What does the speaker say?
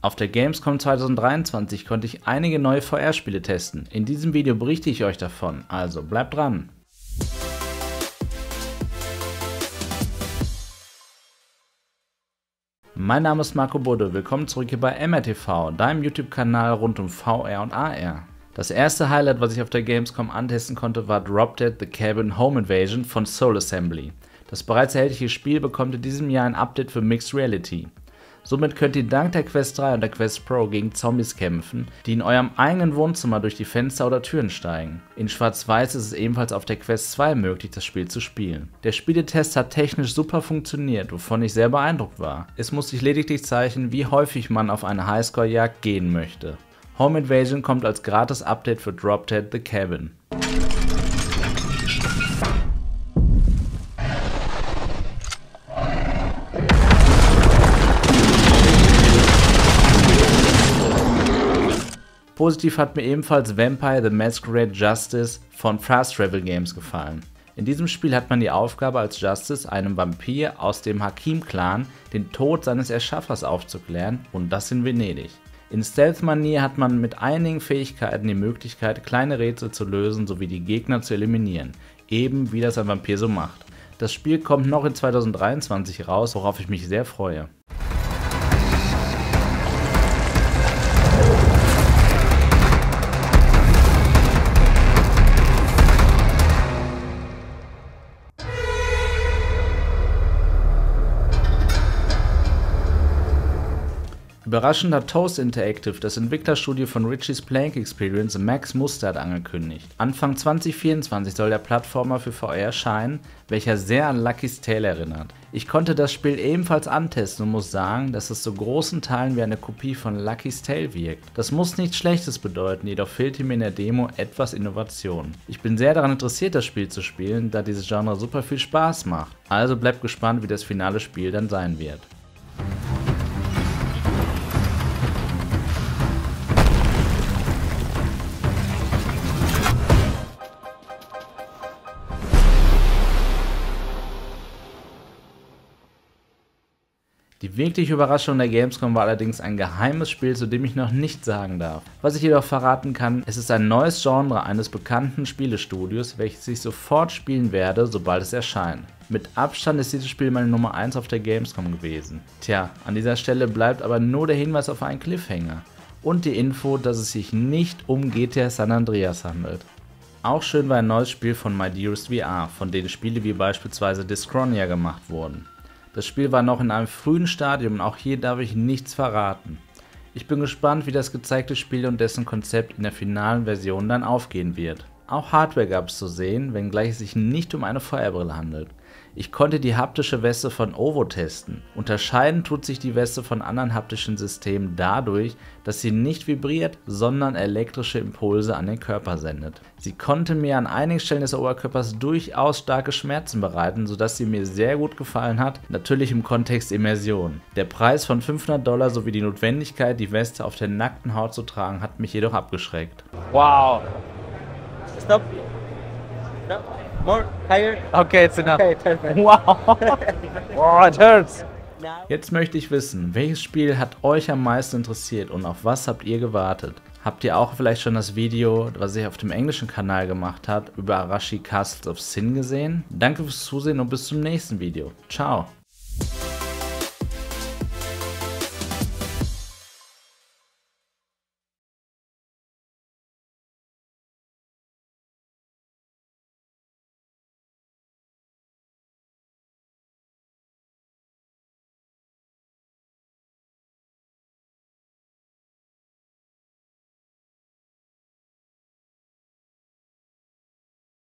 Auf der Gamescom 2023 konnte ich einige neue VR-Spiele testen. In diesem Video berichte ich euch davon, also bleibt dran! Mein Name ist Marco Budde, willkommen zurück hier bei MRTV, deinem YouTube-Kanal rund um VR und AR. Das erste Highlight, was ich auf der Gamescom antesten konnte, war Drop Dead: The Cabin Home Invasion von Soul Assembly. Das bereits erhältliche Spiel bekommt in diesem Jahr ein Update für Mixed Reality. Somit könnt ihr dank der Quest 3 und der Quest Pro gegen Zombies kämpfen, die in eurem eigenen Wohnzimmer durch die Fenster oder Türen steigen. In Schwarz-Weiß ist es ebenfalls auf der Quest 2 möglich, das Spiel zu spielen. Der Spieletest hat technisch super funktioniert, wovon ich sehr beeindruckt war. Es muss sich lediglich zeichnen, wie häufig man auf eine Highscore-Jagd gehen möchte. Home Invasion kommt als gratis Update für Drop Dead: The Cabin. Positiv hat mir ebenfalls Vampire: The Masquerade Justice von Fast Travel Games gefallen. In diesem Spiel hat man die Aufgabe, als Justice, einem Vampir aus dem Hakim-Clan, den Tod seines Erschaffers aufzuklären, und das in Venedig. In Stealth-Manier hat man mit einigen Fähigkeiten die Möglichkeit, kleine Rätsel zu lösen sowie die Gegner zu eliminieren, eben wie das ein Vampir so macht. Das Spiel kommt noch in 2023 raus, worauf ich mich sehr freue. Überraschend hat Toast Interactive, das Entwicklerstudio von Richie's Plank Experience, Max Mustard angekündigt. Anfang 2024 soll der Plattformer für VR erscheinen, welcher sehr an Lucky's Tale erinnert. Ich konnte das Spiel ebenfalls antesten und muss sagen, dass es zu großen Teilen wie eine Kopie von Lucky's Tale wirkt. Das muss nichts Schlechtes bedeuten, jedoch fehlte mir in der Demo etwas Innovation. Ich bin sehr daran interessiert, das Spiel zu spielen, da dieses Genre super viel Spaß macht. Also bleibt gespannt, wie das finale Spiel dann sein wird. Die wirkliche Überraschung der Gamescom war allerdings ein geheimes Spiel, zu dem ich noch nichts sagen darf. Was ich jedoch verraten kann, es ist ein neues Genre eines bekannten Spielestudios, welches ich sofort spielen werde, sobald es erscheint. Mit Abstand ist dieses Spiel meine Nummer 1 auf der Gamescom gewesen. Tja, an dieser Stelle bleibt aber nur der Hinweis auf einen Cliffhanger und die Info, dass es sich nicht um GTA San Andreas handelt. Auch schön war ein neues Spiel von My Dearest VR, von denen Spiele wie beispielsweise Discronia gemacht wurden. Das Spiel war noch in einem frühen Stadium und auch hier darf ich nichts verraten. Ich bin gespannt, wie das gezeigte Spiel und dessen Konzept in der finalen Version dann aufgehen wird. Auch Hardware gab es zu sehen, wenngleich es sich nicht um eine VR-Brille handelt. Ich konnte die haptische Weste von OVO testen. Unterscheiden tut sich die Weste von anderen haptischen Systemen dadurch, dass sie nicht vibriert, sondern elektrische Impulse an den Körper sendet. Sie konnte mir an einigen Stellen des Oberkörpers durchaus starke Schmerzen bereiten, sodass sie mir sehr gut gefallen hat, natürlich im Kontext Immersion. Der Preis von $500 sowie die Notwendigkeit, die Weste auf der nackten Haut zu tragen, hat mich jedoch abgeschreckt. Wow! Stop! No. More higher. Okay, it's enough. Okay, perfect. Wow. Wow, it hurts. Jetzt möchte ich wissen, welches Spiel hat euch am meisten interessiert und auf was habt ihr gewartet? Habt ihr auch vielleicht schon das Video, was ich auf dem englischen Kanal gemacht habe, über Arashi Castles of Sin gesehen? Danke fürs Zusehen und bis zum nächsten Video. Ciao.